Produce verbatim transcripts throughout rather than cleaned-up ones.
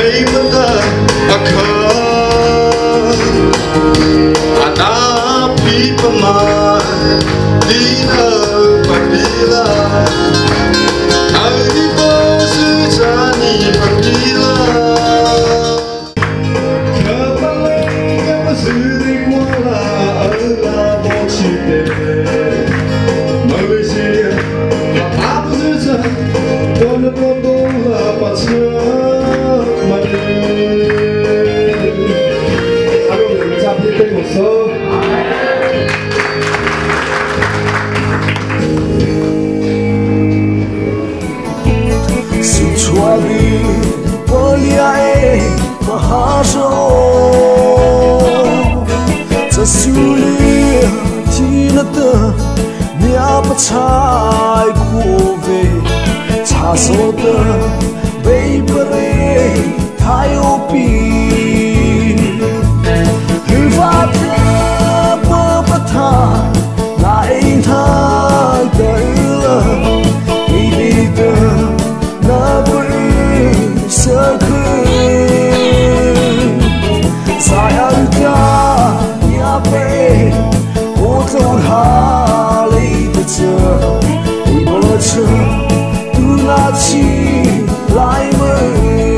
mata akan anak pipamay di nagpapila ay di ba sujani pagpila kapalang kapasudik wala ala bochite Malaysia mapapasusa doon doon lapat sa Suami poliai mahasho Zasuli tinata nia pachai kove Chasota baby tayo pi Huvata papata lain thang kaila Ibida Sayang ka yape Otong hali taja Ibaca Tunachi laimer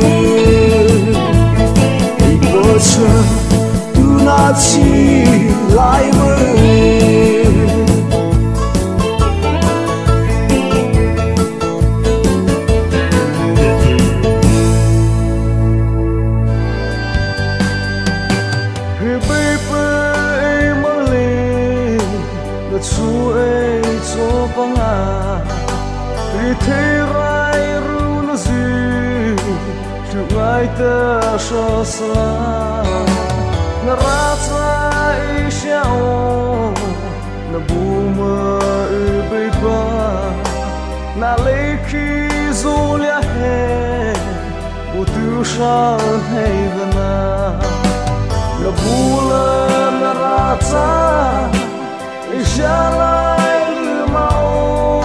Ibaca Tunachi laimer Chú ấy cho bằng à vì thế rai ru nó gì chụp ai ta so sa na ra sai xiao na bu mơ bê ba na lấy khi du lia hè bu tu sang hay vana na bu la na ra sa Shalai mau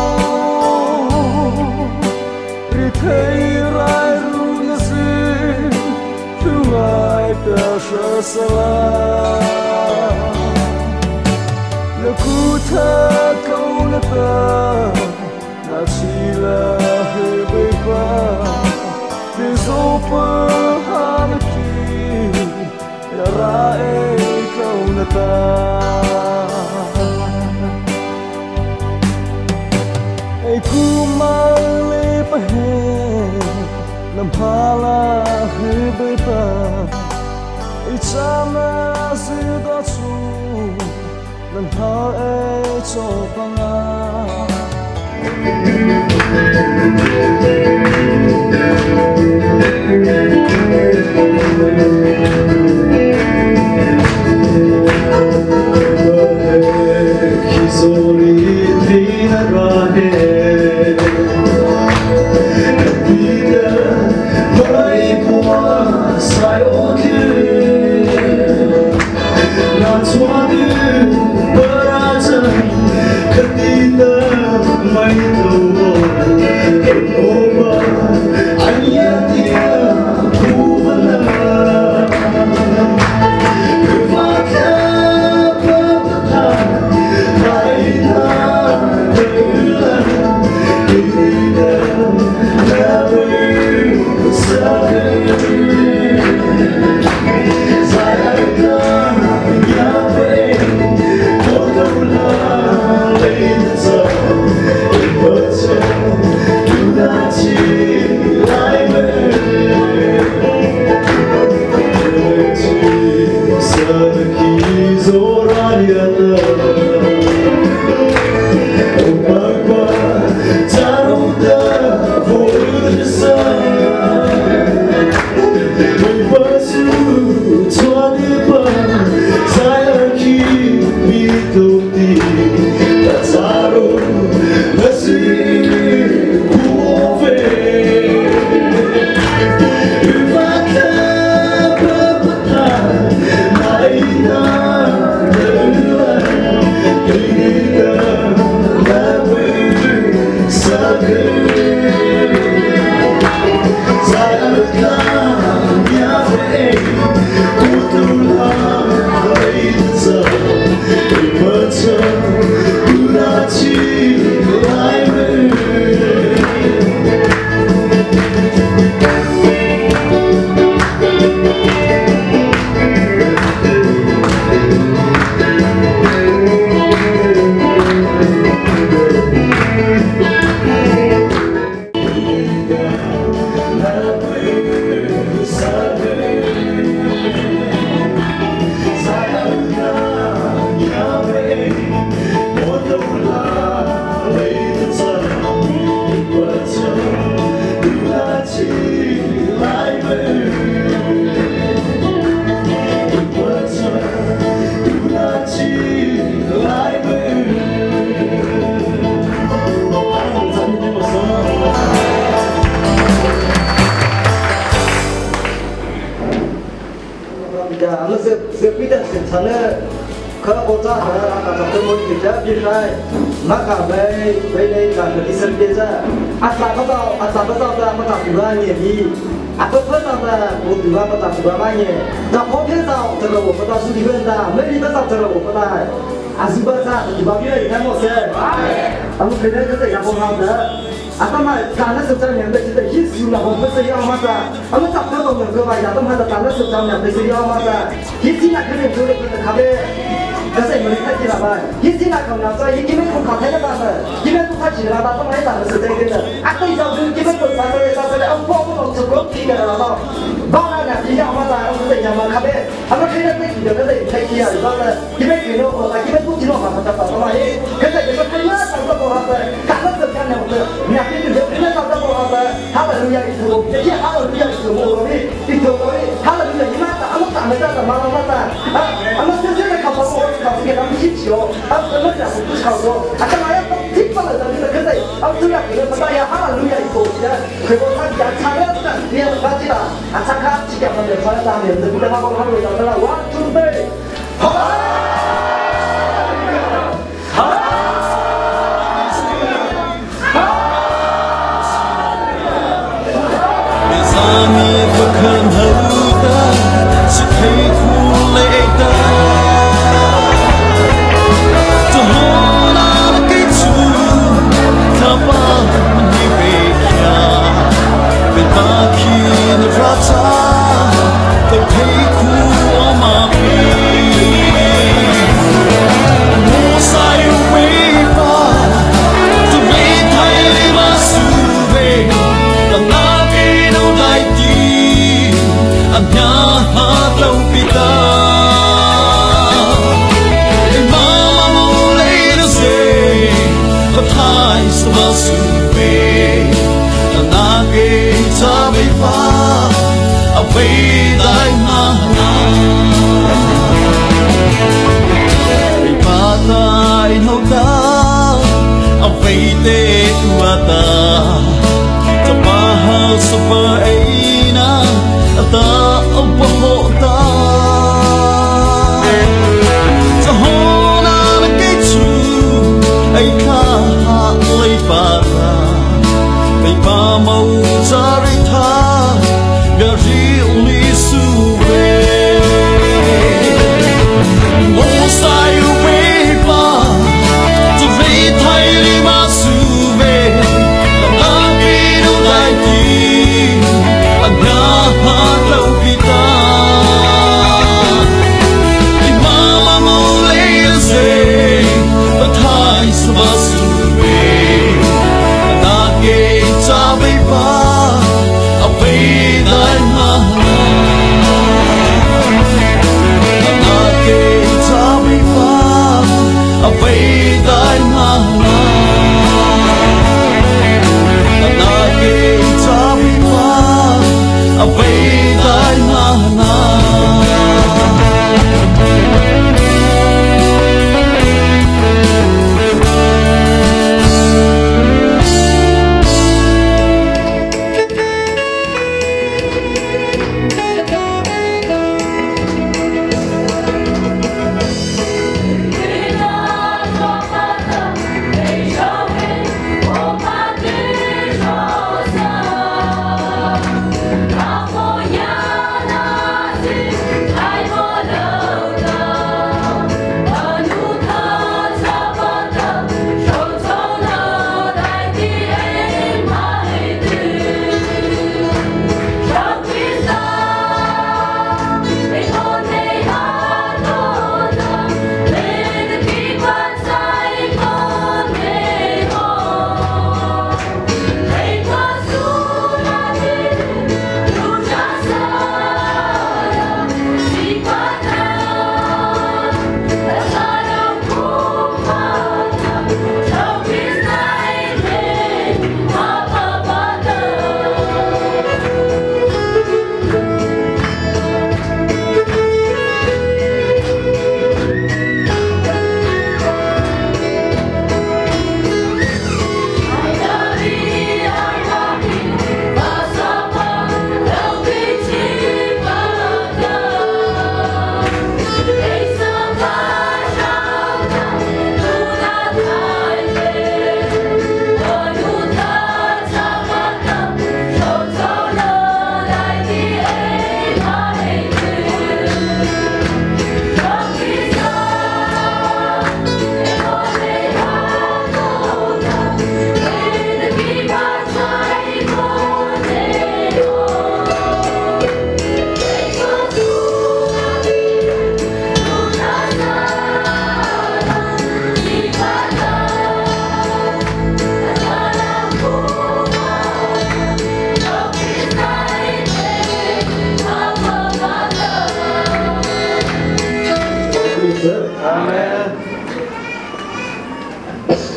Rikai rai runasi Tuai tasha salah Lakuta kau nata Nasila hebeba Disopa hanaki Yarai kau nata Ku mali pahe nampala hebeba Ichama sida chu nampa e chopanga Kisoli dina rahe Let's see, cool chỉ lại về vợ chồng là chỉ lại về 자, 아무튼 그 비단 전에 그보다 하나 더 좀 이제 비슷해. 막아 왜 왜내가 그 있을 때자 아싸가서 아싸가서 아까 그거니 아까 퍼다가 뭐가 퍼다 그거만이 나 포켓에서 들어고 퍼다 수리된다. 메리에서 들어고 퍼다 아즈바사 이바비에 잘못해. 아무 그래 그래서 야봉한다. 아까 말 다른 숫자면 근데 히스나 보면서 야마다 아무 답도 없는 거 말이야. 또 하다 다른 숫자면 그래서 야마다 히스나 그래 그래 그래 가게 그래서 우리 탈지라 봐. 히스나 그러면서 이 김에 그 가태가 봐서 김에 또 탈지라 봐. 또 많이 다른 숫자인데 아까 이제 그 김에 또 사서에 사서에 안 보고 없고 기가 나와. 바나나 이야 맞아. 그래서 야마 가게 아마 그래 때 기가 그래 탈지야. 이거는 김에 그노 거다 김에 또 지노 가서 또 많이 그래서 이거 그냥 상도 보아서 다른 숫자는 없어. 그래서 그냥 나도 보아서 할렐루야 있고 이제 할렐루야 있고 뭐니 이쪽으로 할렐루야 이마다 아무것도 안 했다 말아봤다 아무 세상에 가서 가서 남 십시오 아무 그러지 않고 가고 아까 말했던 뒷발을 던지는 그때 아무튼 그래서 나야 할렐루야 있고 이제 그리고 자기가 차렸다 그냥 가지라 아차카 지켜보면 저였다 하면 그때 하고 하고 있다가 원투 쓰리 Hãy subscribe cho kênh Ghiền Mì Gõ để không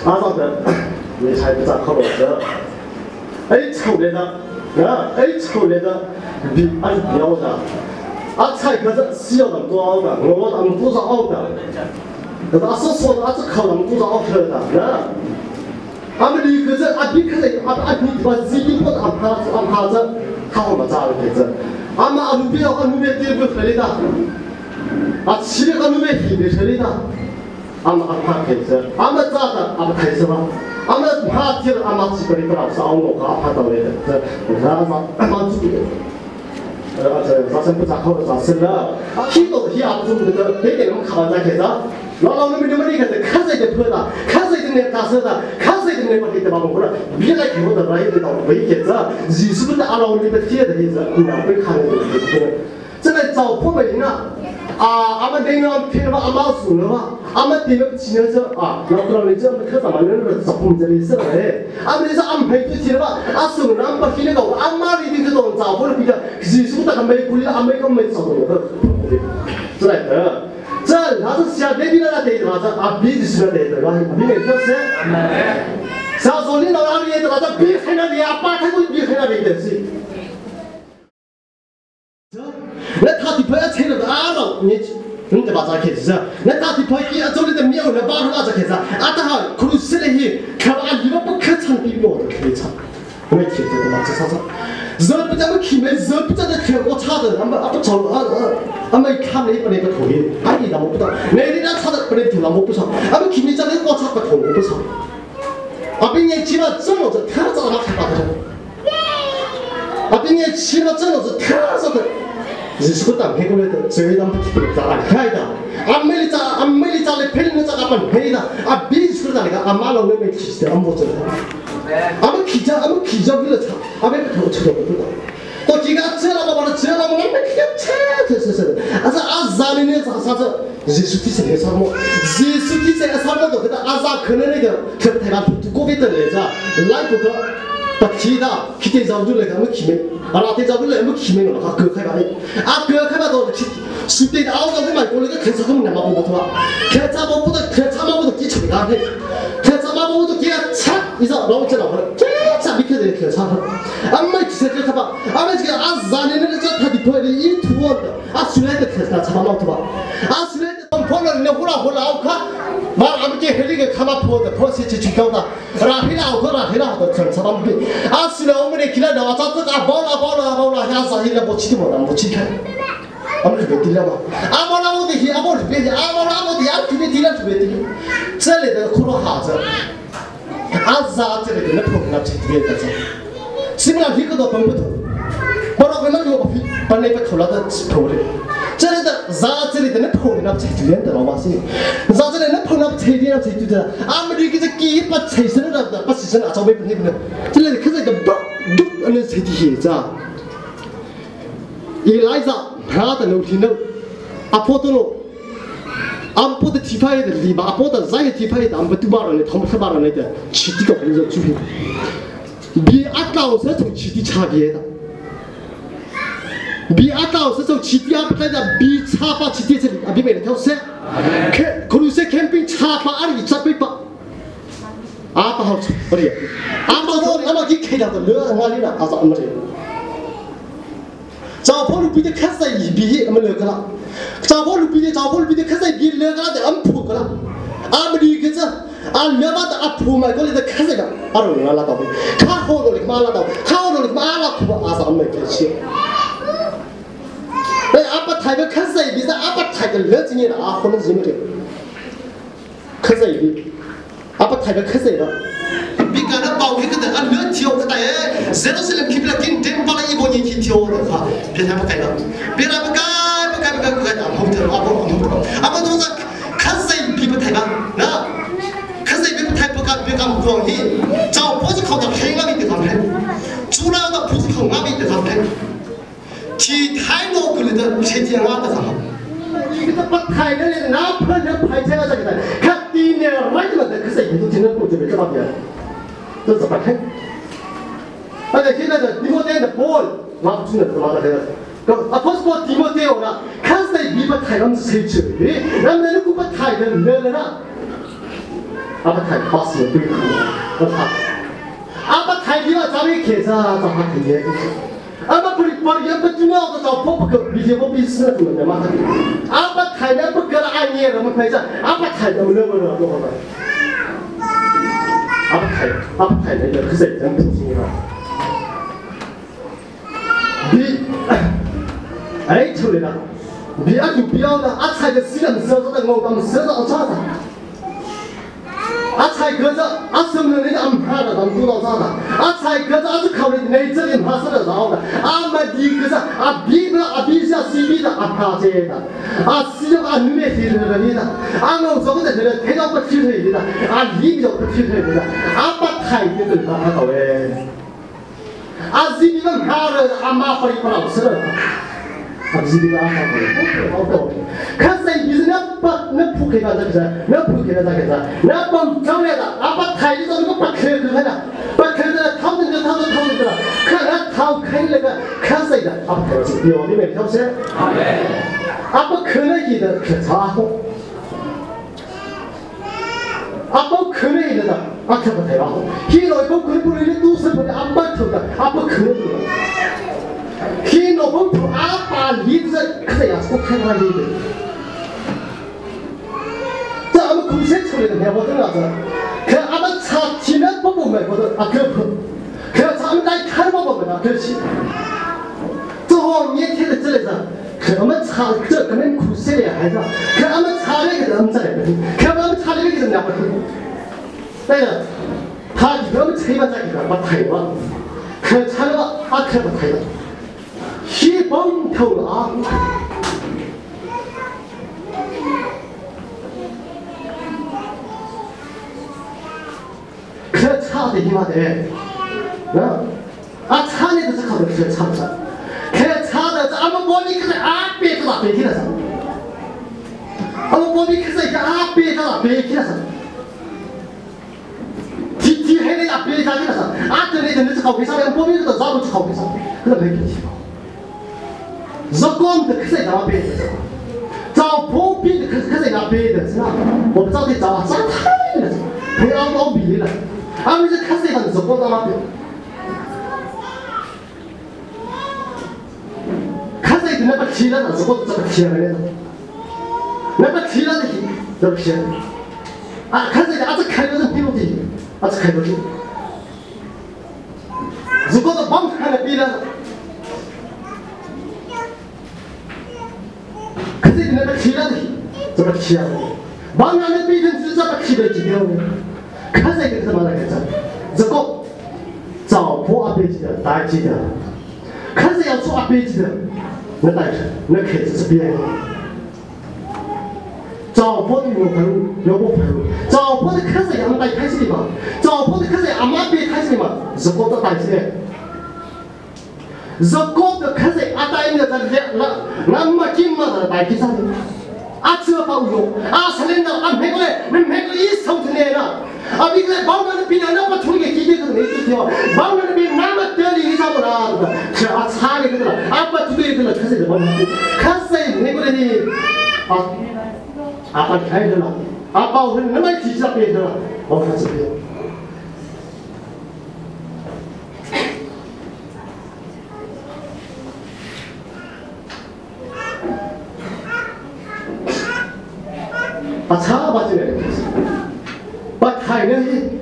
阿嫂的，你才不咋靠我的，哎丑来的，啊哎丑来的，比哎苗的，阿菜可是需要人多熬的，我他们多少熬的，可是阿嫂说的阿这靠人多少熬的，啊。阿们离可是阿比可是阿阿比把自己或者阿怕阿怕着，靠嘛咋了可是？阿妈阿努比阿努比第二步出来的，阿七个阿努比第二出来的，阿妈阿怕可是，阿妈咋的阿妈开始吧？阿妈怕听了阿妈基本里不老是熬我阿怕到来的，这我说阿妈阿妈注意。呃，这发生不咋好的咋事了？听到听阿不中这个，别给他们看完再开始。老老那么那么厉害的，看谁的破的，看谁的那打死的，看谁的那把黑的把我了，别来给我的来的到危险着，你是不是阿老那个贴的意思？你要会看的这个，这来找破门啊！啊，阿们那个骗了阿妈输了嘛，阿们这个今年是啊，老不老的这么可怎么能够找我们这里是嘞？阿们是安排对起了嘛，阿输了阿把骗了个，阿妈里的这种找破了比较，是不是那个美国的阿美国没找到那个，这来的。这他是下边的那地方，这啊比是那地方，比那就是。小时候你老那里的那这比海那里啊，八太多比海那里的是。那他的朋友牵了个阿老，你你这把咋开始？那他的朋友做的庙那把那咋开始？啊，他好，可能是那些看阿里个不可唱的庙的可以唱，没听这个嘛，这啥子？人不咱们看没，人不在那看我差的，俺们俺不找啊啊，俺们看那不那个头的，俺你咱们不到，那里那差的不那头咱们不少，俺们看你在那我差不头我不少，俺比年轻了挣了这太早了才把他，俺比年轻了挣了这太早的，你是不当黑过来的，这咱不听不咋开的，俺没里咋俺没里咋来骗人咋俺们黑的，俺必须咋那个俺妈老那没提的俺不知道。阿们起家，阿们起家为了唱，阿们头吃的不多。到几个这了嘛，这了嘛，俺们起车这是是，阿是阿啥的呢？啥啥子？耶稣的神啥么？耶稣的神啥么都给他阿啥可能那个，特别台湾土国别的来着，来不个，把起的，起的早就来俺们起没，阿拉的早就来俺们起没了，他割开吧，阿割开吧都起，是的，阿早就买过那个开车他们两毛不多，开车毛不多，开车毛不多几千块钱。妈妈，我都给他擦，你知道，老子老婆，这咋没看见可擦了？俺们其实这他妈，俺们这个俺三年那个这他的婆的一土的，俺出来的可是他擦老头吧？俺出来的当婆了，人胡老胡老看，完俺们这黑那个看嘛婆的婆是去去搞的，然后黑老婆了黑老的全擦他们的，俺出来我们的起来的话，咋子俺包了包了包了，俺啥黑了不起的嘛，不起看。俺们是别提了嘛，俺们那我的去，俺们是别提，俺们那我的俺特别提了特别提，这里的可能哈子，俺啥这里的那头那这这个子，什么样一个都分不透，我那回那个我把那个头那个头的，这里的啥这里的那头的那这这的老妈是，啥这里那头那这的那这这的，俺们这个这几把菜生的那把菜生那早没不那不那，这里可是一个不都那这的子啊，一来着。他的楼梯楼，阿婆的楼，阿婆的地方的地方，阿婆的在地方的，俺们都把人的，他们他把人的起地搞人家注意，比阿高是从起地差别的，比阿高是从起地阿不来的，比差把起地这里阿比没得条线，看，可能是看比差把阿里差别把，阿不好吃，不对，阿不好，阿不给开了的，热哪里了，阿咋没得？找破路比的开始一比，俺们那个了；找破路比的找破路比的开始一比，那个了的俺破个了。俺们那个子，俺两把的俺破买过来的开始个，俺都拿拉倒，看好了的妈拉倒，看好了的妈拉破，俺是俺没给钱。哎，俺把台湾开始一比，是俺把台湾二十年了，俺可能是没得。开始一比，俺把台湾开始了。比干那包那个的，俺两条个的，谁都是能去不了，今天把那一包年去挑的哈，别他不干了，别他不干，不干不干不干，俺不得，俺不俺不，俺们都是看谁比不太干，那看谁比不太不干，别干不容易，找不是靠着黑那边的方面，主要的不是靠那边的方面，其太多个人的前天俺的方面。一个把台的人拿破人拍起来这个的，看第一年来的那可是一都听得过，就没这方面。这怎么看？而且现在的迪莫德的 ball 拿不出来，拿的这个，啊，不是说迪莫德了，看谁比不台湾是谁去的，那那如果不台的人了呢？啊， 阿不太巴适对口，我操！阿不太你话咱们开车咱还可以，阿不不不也不重要的找婆婆个，比起我比死了多的嘛。阿不太那不跟了俺爷我们开车，阿不太怎么那么热闹了？阿不太阿不太那个可是真不行了。你哎出来了，你阿就不要了，阿才个死人手上的我他们手上啥子？阿才哥子阿什么人家安排的，他们做到啥的？阿才哥子阿是考虑内这里他是的绕的，阿没第个是阿比的阿比下 C B 的阿怕这的，阿 C 就阿女的提的的的，阿我这个在这里提到不提腿的，阿里就不提腿的，阿把抬的对吧？他搞的，阿 C B 们怕的阿妈不里不老实了。啊，是这个啊，好多，看谁就是那把那铺开了这个是，那铺开了这个是，那帮上来的，啊把台子上那个把开开看的，把开的掏着就掏着掏着的，看他掏开那个看谁的，啊开是表里面挑谁，啊不可能一的可查后，啊不可能一的，啊看不太好，现在不可能不能的都是不的啊不头的，啊不可能的。khi nó bỗng thủ áp bà lý dân cái này là không khai hoa đi được giờ mà cũng sẽ处理的没我真的是可阿们查体能不不美国的啊可不可他们来看不不美啊可惜这后年天的这里是可我们查这可能苦些的孩子可俺们查那个人在那边可俺们查那个人两不听那个他一个我们车嘛在一个把抬了可查了啊可不抬了西崩头了啊！可差的地方的，啊，啊差的这考的可差不差？可差的这俺们国民可是啊别的啦，别的了啥？俺们国民可是一个啊别的啦，别的了啥？提提黑的呀，别的啥的了啥？啊这里真的是考为啥？俺国民这个咋不去考为啥？可是没问题。Zakon的可是哪边的？找旁边的可可是哪边的？是吧？我们找的找找太了，陪俺老比了，俺们是可是那 Zakon 哪边？可是那个提了的 Zakon 这个提了的，那个提了的这个提，啊，可是俺这开的是比路的，俺这开的是，Zakon 的帮看的比了。可是那个提了的，怎么提啊？往那的变成是怎么提的几条呢？可是一个什么来着？这个找破阿贝吉的大吉的，可是要做阿贝吉的，那大是那开始是别人。找破的有朋友，有不朋友，找破的可是俺们大开始的嘛，找破的可是俺妈别开始的嘛，是过的大吉的。Zakot的可是阿大因的在这那那么金嘛的大吉上的，阿这包有阿是领导阿每个人每每个一手的呢，阿比个包那边那么处理几件个没事情，包那边那么得力啥不啦的，是阿差的个了，阿不处理个了，可是怎么？可是每个人的啊阿把开的了，阿包是那么几下变的了，我看这边。把茶把这个，把台呢，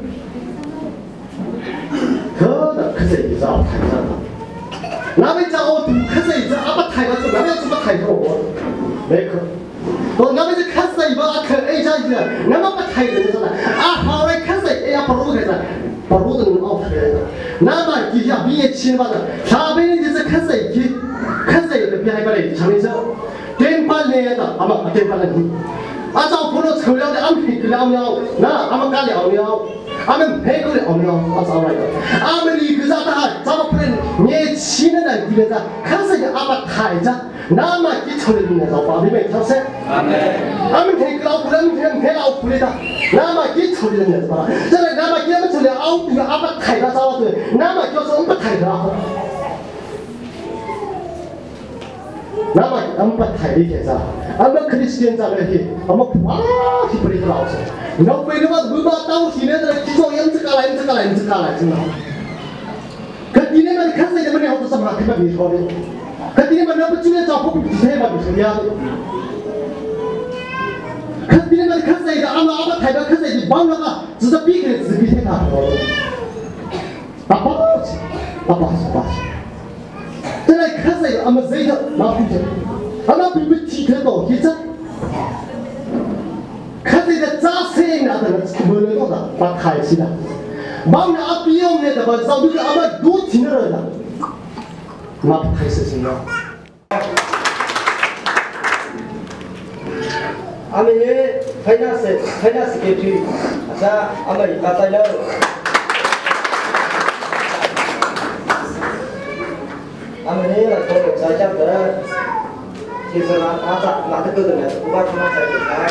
可的可是一招台上了，那边找我赌可是一招，啊把台了，那边怎么台上我？没可，我那边是可是一把啊可 A 加一个，那么把台人说的，啊好嘞可是哎呀不如个噻，不如的能熬出来的，那么底下毕业七八的，上边就是可是一，可是有的别还过来上面说，电板来的，啊不电板来的。啊，找朋友抽了的，俺们皮了了，那俺们干了了，俺们配过了了，啊找来的，俺们离个啥的，找不人年轻的人地方，可是俺们抬着，那么一抽的人找把里面挑噻，俺们配个老婆，俺们配老婆的，那么一抽的人是吧？这个那么俺们抽了老婆，俺们抬着找的，那么就是我们抬着。 nama ampat thai kesa amma Christian jale hi amma pa hi pari ka laos no pe no bu ba tau hi ne da ki so yang ka lai ka lai ka lai chna ka ti ne ma ka sai da mane ho to samra ka bi ho ne ka ti ne ma na bu chu ne cha phu bi sai ma bi ya ka ti ne ma ka sai da amma amma thai ba ka sai di bang la ka zu sa bi ke zu bi sai ka ho pa pa pa pa pa这来看谁俺们谁的拿不着，俺们比不提开到一阵，看谁的扎谁拿的那没人弄的，把开起来，忙着阿比用的把上面俺们都听着了，那不开事情了。 俺们也非常是非常是给去，是啊，俺们一家在了。Ame ni lah kalau saya ber, kita nak ada nak tu tu ni, buat mana saya kita.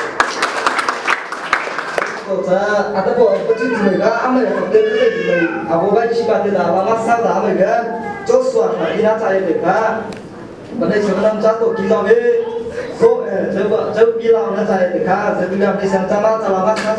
Kalau saya ada pun betul tu mereka, ame yang betul tu mereka, abu bayi siapa tu dah, lama sah dah mereka, joshua nak ina saya mereka, pada sebelum jatuh kita be, so coba coba bilang nak saya mereka, sebelum di sana sama lama sah.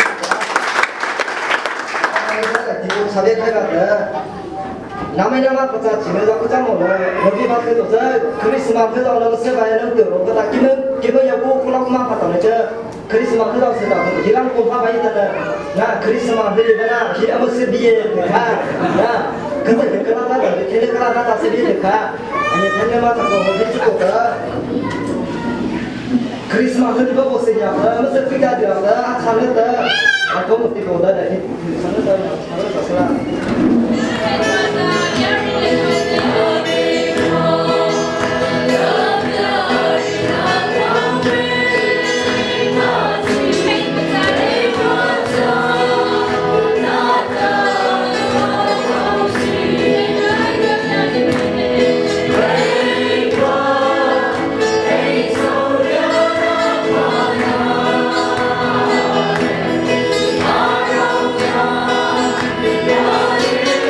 Kita sampai kaya namanya nama kita cina kita kita mau lebih bagus tu saja. Krismas kita orang sebaya orang tu, kita kita kita yang buku pulang mana kata macam Krismas kita sudah hilang kumpa bayi tu. Nah Krismas beri mana hilang mesti dia, nah kita kita kata kita kita kata sedih dekah. Ini hanya macam tu lebih cukup dah. Krismas itu bagus saja, mesti kita dia dah, sana dah, aku mesti kau dah dah, sana dah, sana dah sana. Yeah.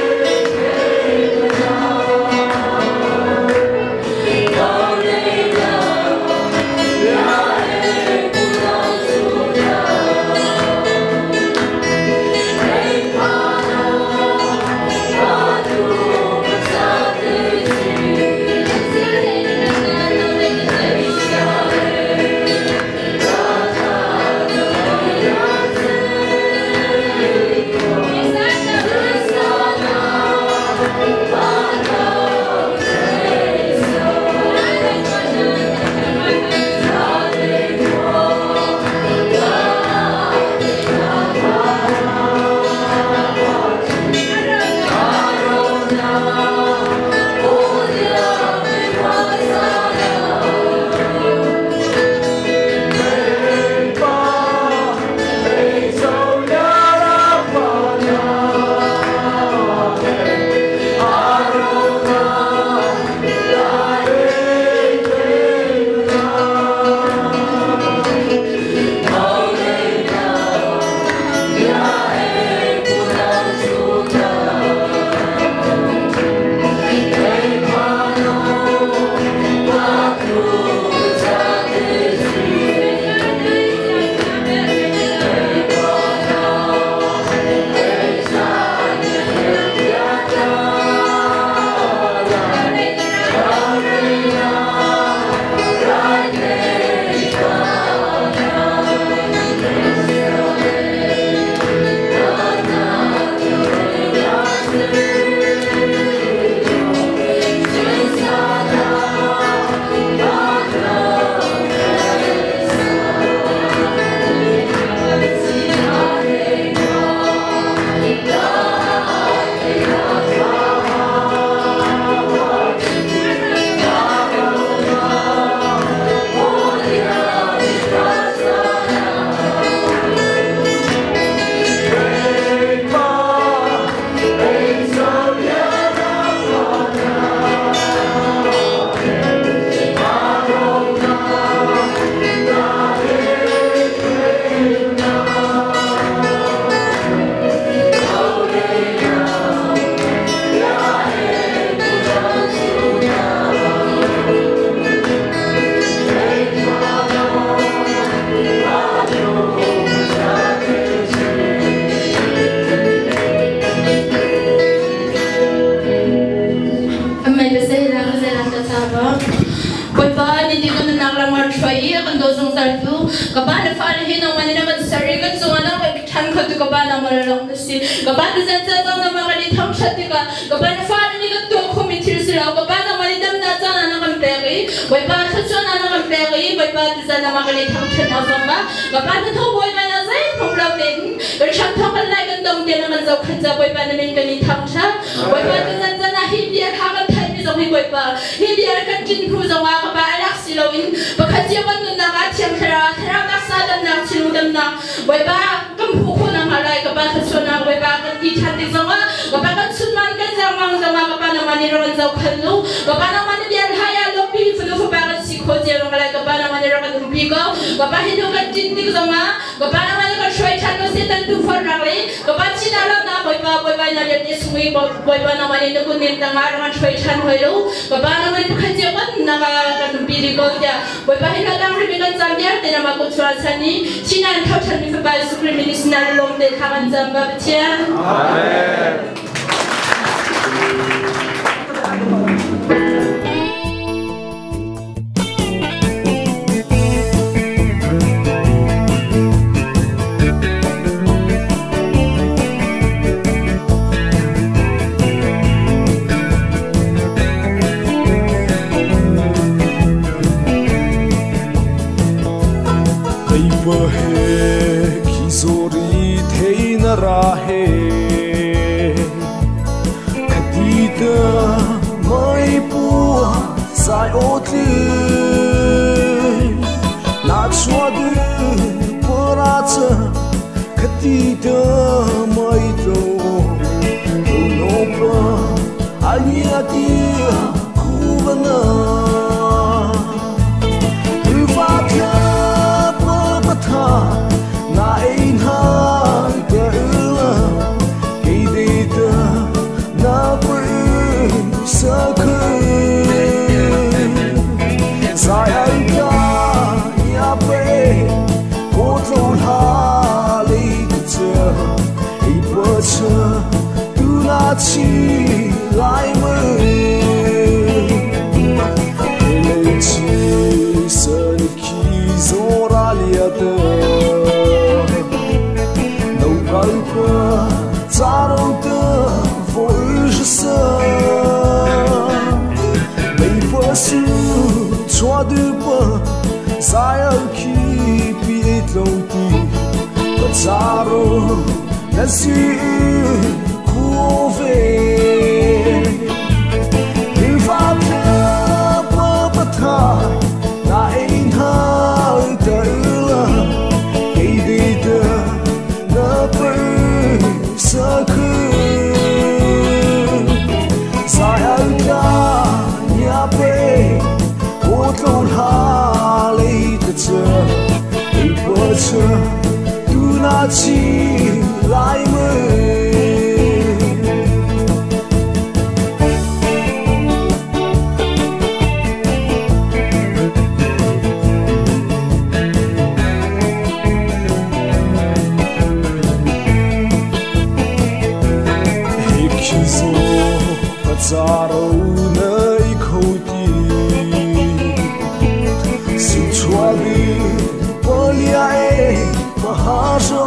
zong sal tu kapan fa le hin man na man sari ga zong na ka than kha tu kapan na mar long si kapan zan zan zong na ma ni thang shat ka kapan fa ni ga to kho mi thir sila kapan na man dam na cha na kam te ri bai pa kha cha na kam te ri bai pa zan na ma ni thang chat na zong ma kapan tho boi ma na zai thong la ben ga cham thong kan lai kan dong de na man zau khan za bai pa na men ka ni thang cha bai pa zan zan na hi bia kha ka thai mi zong hi bai pa hi bia kan chin khu zong wa ka ba alak silawin bakhat je wan na ka thiam thara thara ka sa dam na chilu dam na bai ba kam phu khu na malai ka ba kha so na bai ba kan ti chat ti zong wa ka ba kan sun man kan zang mang zong wa ka ba na mani ro kan zau khan lu ka ba na mani bian haya lo pi fu lu fu ba kan si kho je ro ka ba na mani ro kan pi ko ka ba hin lu kan tin ti zong wa ka ba na mani ka shoi chat no se tan tu for ra le ka ba chi na lo na bai ba bai ba na le ni sui bai ba na mani no kun nen ta ma ro kan shoi chan hoi lu ka ba na mani kha je wan na ka kan pi ri ko ja bai ba hin la dang ri kan zam dia te na ma ko chwa chani chi na thau chan mi fa ba supreme minister na long de tha kan zam ba chia amen rahe kadita mai pu sai otli na chwa de poratsa kadita mai to no pa alia ti kubana uva ka pa patha na ein ha 起来嘛，累起身体做哪里的，能干不咋弄的风二十三，没法事穿的不咋样去别走的，不咋弄那是。你发的不不他，那一他的了，给你的那本色刻，咋样的呀被我都拉累的这，一波车都拿起来么？咋都那一口地，四川的不恋爱，不哈说。